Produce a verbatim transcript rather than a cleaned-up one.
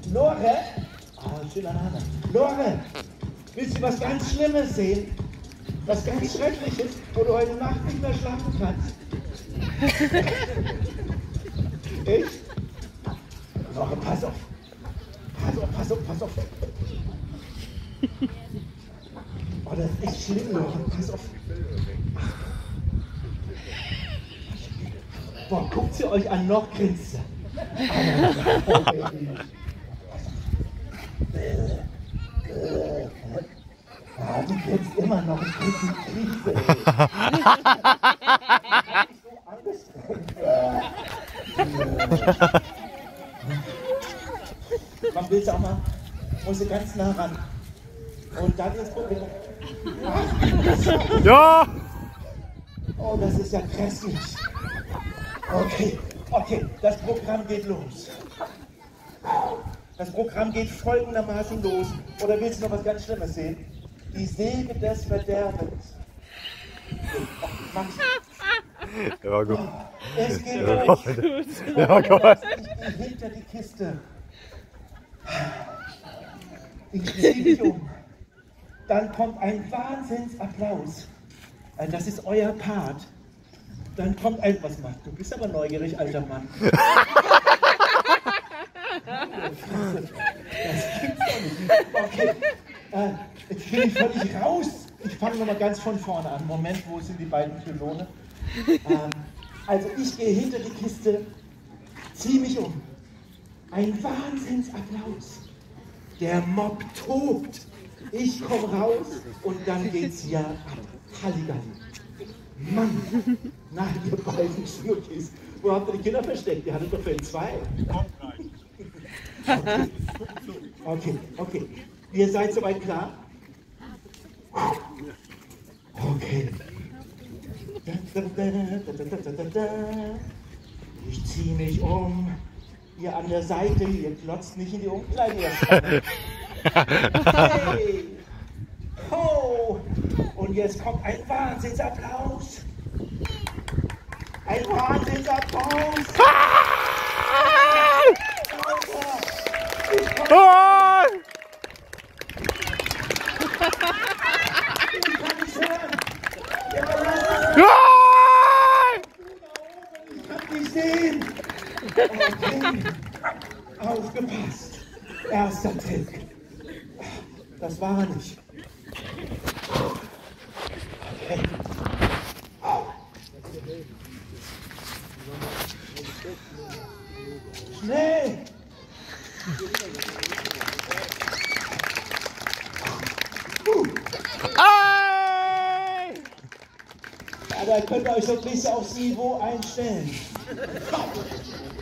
Lore? Ah, schöner Name. Lore, willst du was ganz Schlimmes sehen? Was ganz Schreckliches, wo du heute Nacht nicht mehr schlafen kannst? Echt? Lore, pass auf. Pass auf, pass auf, pass auf. Oh, das ist echt schlimm, Lore. Pass auf. Boah, guckt sie euch an, noch grinst sie. Ah, du grinst immer noch, ich krieg die Krise. So angestrengt. Man will es auch mal, muss ganz nah ran. Und dann ist Problem. Ja! Oh, das ist ja grässlich. Okay, okay, das Programm geht los. Das Programm geht folgendermaßen los. Oder willst du noch was ganz Schlimmes sehen? Die Säge des Verderbens. Ja, gut. Es geht Ja, los. Ja, Gott. Ich gehe hinter die Kiste. Ich drehe mich um. Dann kommt ein Wahnsinnsapplaus. Das ist euer Part. Dann kommt ein... Was macht du? Bist aber neugierig, alter Mann. Das gibt's doch nicht. Okay. Äh, jetzt bin ich völlig raus. Ich fange nochmal ganz von vorne an. Moment, wo sind die beiden Pylone? Ähm, also ich gehe hinter die Kiste, ziehe mich um. Ein Wahnsinnsapplaus. Der Mob tobt. Ich komme raus und dann geht's ja ab. Halligalli. Mann, na ihr beiden Schnuckis. Wo habt ihr die Kinder versteckt? Ihr hattet doch für zwei. Okay, okay, okay. Ihr seid soweit klar? Okay. Ich ziehe mich um. Ihr an der Seite, ihr klotzt nicht in die Umkleide. Hey! Ho! Und jetzt kommt ein Wahnsinnsapplaus. Ein Wahnsinnsapplaus. Ich kann nicht hören. Ich kann nicht sehen. Okay. Aufgepasst. Erster Trick. Das war er nicht. Okay. Schnell! Uh. Ja, da könnt ihr euch so ein bisschen aufs Niveau einstellen.